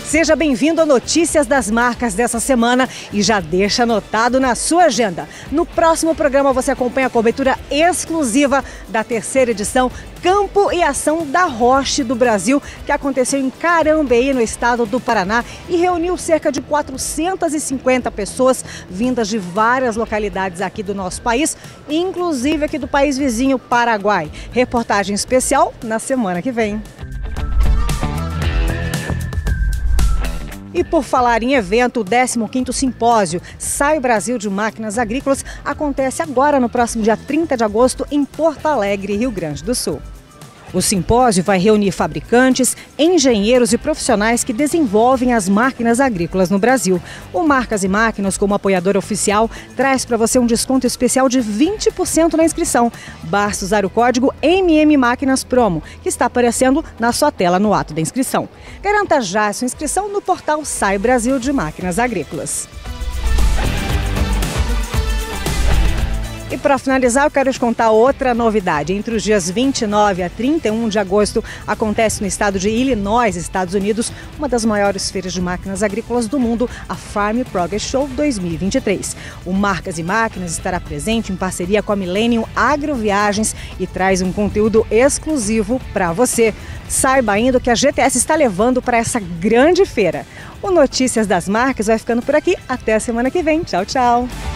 Seja bem-vindo a Notícias das Marcas dessa semana e já deixa anotado na sua agenda. No próximo programa você acompanha a cobertura exclusiva da terceira edição Campo e Ação da Roche do Brasil, que aconteceu em Carambeí, no estado do Paraná, e reuniu cerca de 450 pessoas vindas de várias localidades aqui do nosso país, inclusive aqui do país vizinho, Paraguai. Reportagem especial na semana que vem. E por falar em evento, o 15º Simpósio Sai Brasil de Máquinas Agrícolas acontece agora no próximo dia 30 de agosto em Porto Alegre, Rio Grande do Sul. O simpósio vai reunir fabricantes, engenheiros e profissionais que desenvolvem as máquinas agrícolas no Brasil. O Marcas e Máquinas, como apoiador oficial, traz para você um desconto especial de 20% na inscrição. Basta usar o código MMMáquinas Promo, que está aparecendo na sua tela no ato da inscrição. Garanta já a sua inscrição no portal Sai Brasil de Máquinas Agrícolas. E para finalizar, eu quero te contar outra novidade. Entre os dias 29 a 31 de agosto, acontece no estado de Illinois, Estados Unidos, uma das maiores feiras de máquinas agrícolas do mundo, a Farm Progress Show 2023. O Marcas e Máquinas estará presente em parceria com a Millennium Agroviagens e traz um conteúdo exclusivo para você. Saiba ainda o que a GTS está levando para essa grande feira. O Notícias das Marcas vai ficando por aqui. Até a semana que vem. Tchau, tchau.